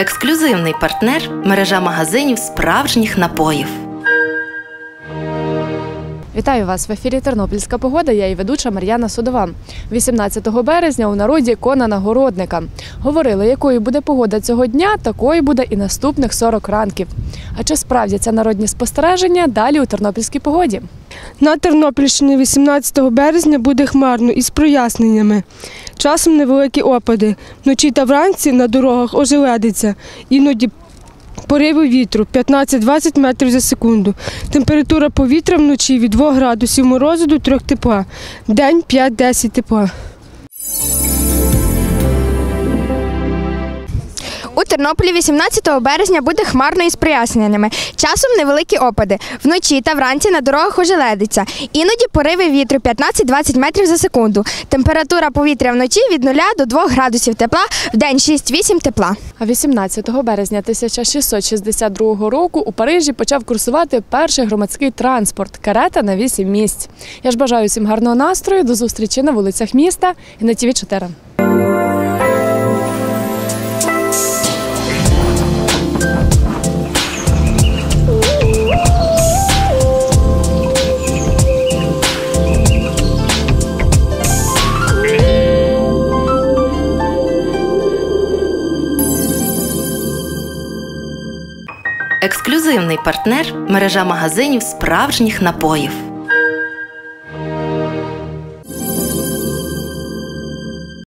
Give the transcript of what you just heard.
Ексклюзивний партнер – мережа магазинів справжніх напоїв. Вітаю вас! В ефірі «Тернопільська погода», я і ведуча Мар'яна Судова. 18 березня у народі «Кона нагородника». Говорили, якою буде погода цього дня, такою буде і наступних 40 ранків. А чи справдяться народні спостереження? Далі у «Тернопільській погоді». На Тернопільщині 18 березня буде хмарно із проясненнями. Часом невеликі опади. Вночі та вранці на дорогах ожеледиться. Іноді пориви вітру 15-20 метрів за секунду. Температура повітря вночі від 2 градусів морозу до 3 тепла. Вдень 5-10 тепла. У Тернополі 18 березня буде хмарно із проясненнями. Часом невеликі опади. Вночі та вранці на дорогах ожеледиться. Іноді пориви вітру 15-20 метрів за секунду. Температура повітря вночі від 0 до 2 градусів тепла, вдень 6-8 тепла. А 18 березня 1662 року у Парижі почав курсувати перший громадський транспорт – карета на 8 місць. Я ж бажаю всім гарного настрою, до зустрічі на вулицях міста і на ТВ4. Ексклюзивний партнер – мережа магазинів справжніх напоїв.